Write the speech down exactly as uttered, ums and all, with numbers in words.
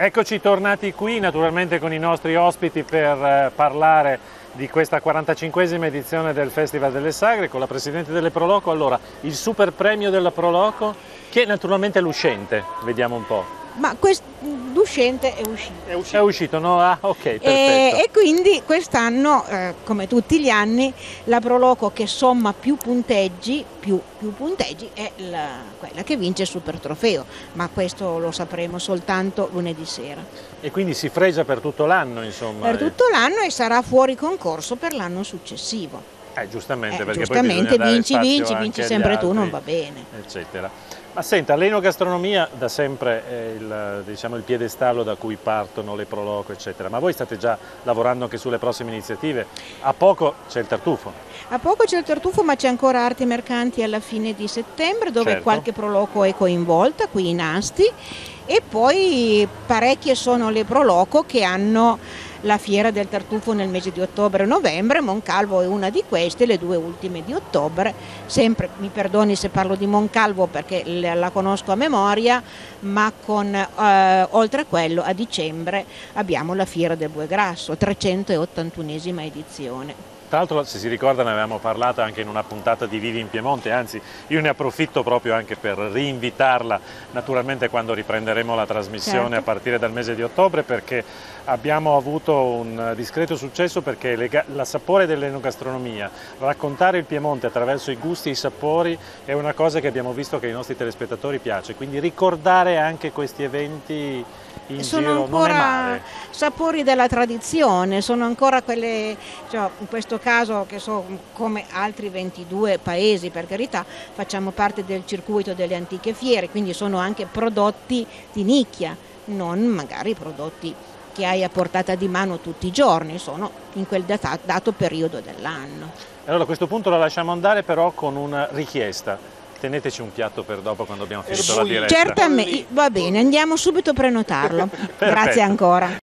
Eccoci tornati qui naturalmente con i nostri ospiti per eh, parlare di questa quarantacinquesima edizione del Festival delle Sagre con la Presidente delle Proloco. Allora, il super premio della Proloco, che naturalmente è l'uscente, vediamo un po'. Ma l'uscente è uscito. È uscito, è uscito no? Ah, ok, perfetto. E, e quindi quest'anno, eh, come tutti gli anni, la Proloco che somma più punteggi, più, più punteggi è la, quella che vince il super trofeo, ma questo lo sapremo soltanto lunedì sera. E quindi si fregia per tutto l'anno, insomma? Per tutto l'anno e sarà fuori concorso per l'anno successivo. Eh, giustamente, eh, perché giustamente poi vinci, vinci, vinci sempre altri, tu, non va bene. Eccetera. Ma senta, l'enogastronomia da sempre è il, diciamo, il piedestallo da cui partono le Proloco, eccetera. Ma voi state già lavorando anche sulle prossime iniziative? A poco c'è il tartufo. A poco c'è il tartufo, ma c'è ancora Arti Mercanti alla fine di settembre, dove certo. qualche Proloco è coinvolta, qui in Asti, e poi parecchie sono le Proloco che hanno la fiera del tartufo nel mese di ottobre e novembre. Moncalvo è una di queste, le due ultime di ottobre. Sempre, mi perdoni se parlo di Moncalvo perché la conosco a memoria, ma con eh, oltre a quello a dicembre abbiamo la fiera del Bue Grasso, trecentottantunesima edizione. Tra l'altro, se si ricorda, ne avevamo parlato anche in una puntata di Vivi in Piemonte, anzi io ne approfitto proprio anche per rinvitarla naturalmente quando riprenderemo la trasmissione, certo, a partire dal mese di ottobre, perché abbiamo avuto un discreto successo, perché le, la sapore dell'enogastronomia, raccontare il Piemonte attraverso i gusti e i sapori è una cosa che abbiamo visto che ai nostri telespettatori piace, quindi ricordare anche questi eventi in sono giro non è male. Sapori della tradizione, sono ancora quelle, cioè, in questo caso che so, come altri ventidue paesi, per carità, facciamo parte del circuito delle antiche fiere, quindi sono anche prodotti di nicchia, non magari prodotti che hai a portata di mano tutti i giorni, sono in quel data, dato periodo dell'anno. Allora a questo punto la lasciamo andare però con una richiesta. Teneteci un piatto per dopo quando abbiamo finito la diretta. Certamente, va bene, andiamo subito a prenotarlo. Grazie ancora.